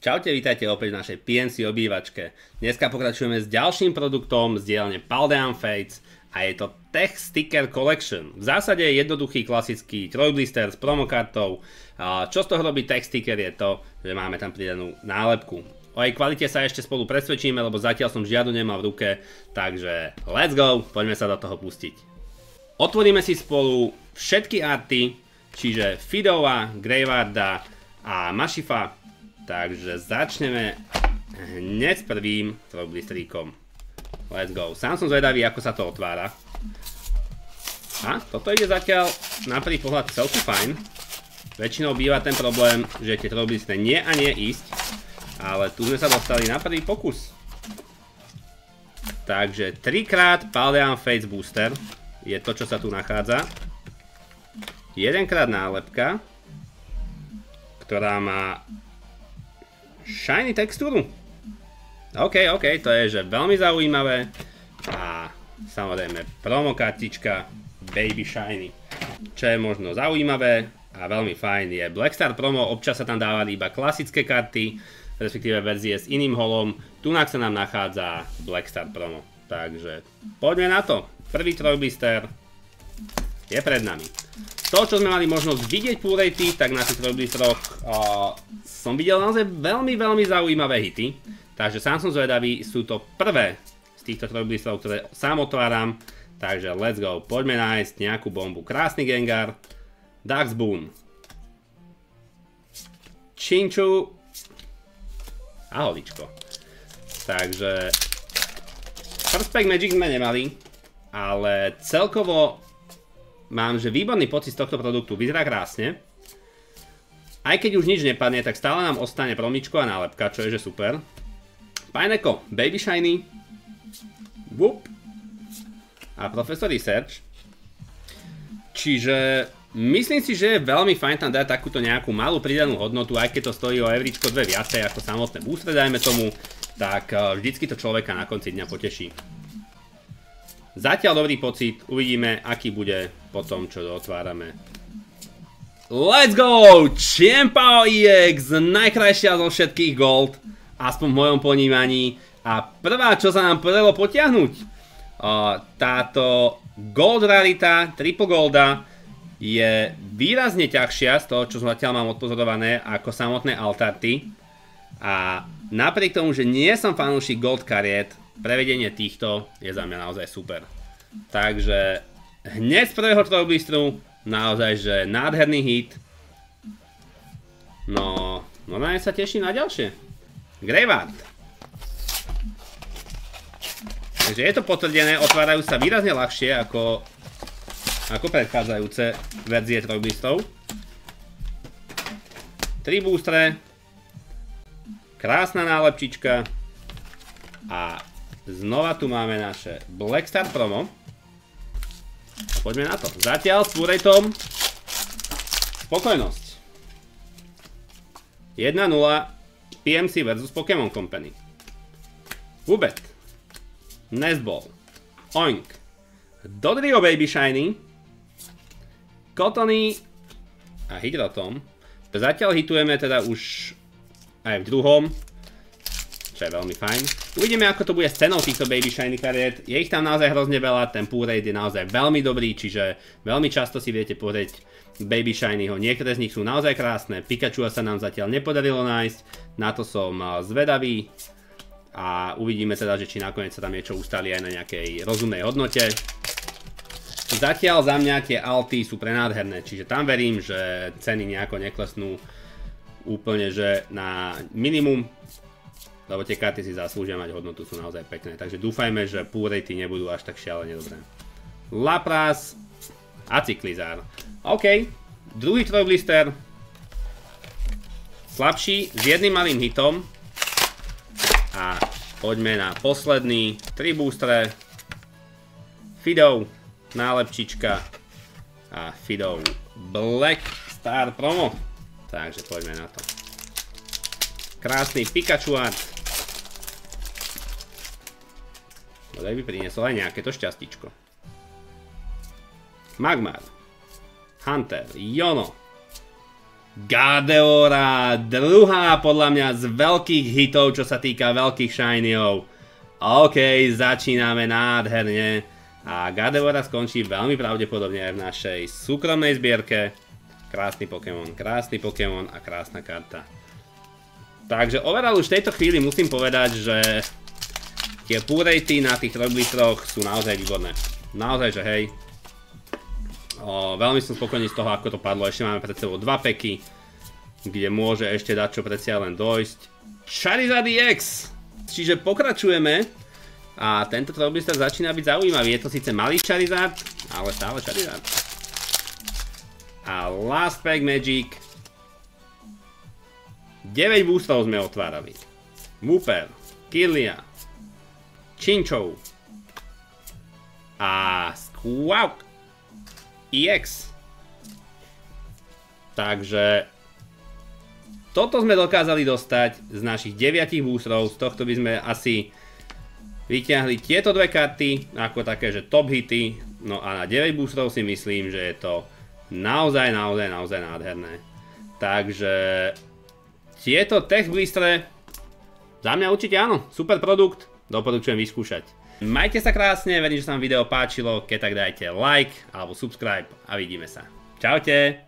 Čaute, vítajte opäť v našej PNC obývačke. Dneska pokračujeme s ďalším produktom z dielne Paldean Fates a je to Tech Sticker Collection. V zásade je jednoduchý klasický trojblister s promokartou. Čo z toho robí Tech Sticker je to, že máme tam pridanú nálepku. O jej kvalite sa ešte spolu presvedčíme, lebo zatiaľ som žiadnu nemal v ruke, takže let's go, poďme sa do toho pustiť. Otvoríme si spolu všetky arty, čiže Fidova, Greywarda a Mashifa. Takže začneme hneď s prvým trojblisteríkom. Let's go. Sám som zvedavý, ako sa to otvára. A toto ide zatiaľ na prvý pohľad celku fajn. Väčšinou býva ten problém, že tie trojblistery nie a nie ísť. Ale tu sme sa dostali na prvý pokus. Takže 3x Paldean Fates Booster je to, čo sa tu nachádza. 1x nálepka, ktorá má shiny textúru. OK, to je že veľmi zaujímavé. A samozrejme promokartička Baby Shiny. Čo je možno zaujímavé a veľmi fajn je Blackstar promo. Občas sa tam dávali iba klasické karty, respektíve verzie s iným holom. Tunak sa nám nachádza Blackstar promo. Takže poďme na to. Prvý trojblister je pred nami. To, čo sme mali možnosť vidieť púrejty, tak na tých trojblisteroch som videl naozaj veľmi zaujímavé hity. Takže sám som zvedavý, sú to prvé z týchto trojblisterov, ktoré sám otváram. Takže let's go, poďme nájsť nejakú bombu. Krásny Gengar, Darksboon, Chinchu a holičko. Takže First Pack Magic sme nemali, ale celkovo mám, že výborný pocit z tohto produktu, vyzerá krásne. Aj keď už nič nepadne, tak stále nám ostane promičko a nálepka, čo je že super. Pineapple, Baby Shiny, Whoop a Professor Research. Čiže myslím si, že je veľmi fajn tam dať takúto nejakú malú pridanú hodnotu, aj keď to stojí o evričko 2 viacej ako samotné booster, dajme tomu, tak vždycky to človeka na konci dňa poteší. Zatiaľ dobrý pocit, uvidíme, aký bude po tom, čo otvárame. Let's go! Chien-Pao EX, najkrajšia zo všetkých gold, aspoň v mojom ponímaní. A prvá, čo sa nám podarilo potiahnuť, táto gold rarita, triple golda, je výrazne ťažšia z toho, čo zatiaľ mám odpozorované, ako samotné altarty. A napriek tomu, že nie som fanúšik gold kariet, prevedenie týchto je za mňa naozaj super. Takže hneď z prvého trojblisteru naozaj, že nádherný hit. No na sa teším na ďalšie. Greyward. Takže je to potvrdené, otvárajú sa výrazne ľahšie ako predchádzajúce verzie trojblisterov. 3 boostre. Krásna nálepčička. A znova tu máme naše Blackstar promo. A poďme na to. Zatiaľ s púrejtom spokojnosť. 1-0 PMC versus Pokémon Company. Wubet, Nesball, Oink, Dodrio Baby Shiny, Cotony a Hydrotom. Zatiaľ hitujeme teda už aj v druhom, čo je veľmi fajn. Uvidíme, ako to bude s cenou týchto Baby Shiny kariet. Je ich tam naozaj hrozne veľa, ten púrejt je naozaj veľmi dobrý, čiže veľmi často si viete pozrieť Baby Shinyho. Niektoré z nich sú naozaj krásne, Pikachua sa nám zatiaľ nepodarilo nájsť, na to som zvedavý. A uvidíme teda, že či nakoniec sa tam niečo ustali aj na nejakej rozumnej hodnote. Zatiaľ za mňa tie alty sú prenádherné, čiže tam verím, že ceny nejako neklesnú úplne že na minimum. Lebo tie karty si zaslúžia mať hodnotu, sú naozaj pekné. Takže dúfajme, že púrejty nebudú až tak šialene dobré. Lapras a Cyclizar. OK, druhý trojblister. Slabší, s jedným malým hitom. A poďme na posledný. 3 boostre. Fidov, nálepčička. A Fidov Blackstar promo. Takže poďme na to. Krásny Pikachu art. Bodaj by priniesol aj nejaké to šťastičko. Magmar, Hunter, Yono, Gardevoir, druhá podľa mňa z veľkých hitov, čo sa týka veľkých shiniov. OK, začíname nádherne. A Gardevoir skončí veľmi pravdepodobne aj v našej súkromnej zbierke. Krásny Pokémon a krásna karta. Takže overall už v tejto chvíli musím povedať, že tie pull ratey na tých trojblisteroch sú naozaj výborné. Naozaj, že hej. Veľmi som spokojný z toho, ako to padlo. Ešte máme pred sebou 2 peky, kde môže ešte dať čo predsa len dojsť. Charizard EX! Čiže pokračujeme a tento trojblister začína byť zaujímavý. Je to síce malý Charizard, ale stále Charizard. A Last Pack Magic. 9 boostrov sme otvárali. Wooper, Kirlia, Chinchou a Squawk EX. Takže toto sme dokázali dostať z našich 9 boostrov. Z tohto by sme asi vyťahli tieto dve karty ako také, že top hity. No a na 9 boostrov si myslím, že je to naozaj nádherné. Takže tieto tech blistre za mňa určite áno, super produkt, doporučujem vyskúšať. Majte sa krásne, verím, že sa vám video páčilo, keď tak dajte like alebo subscribe a vidíme sa. Čaute!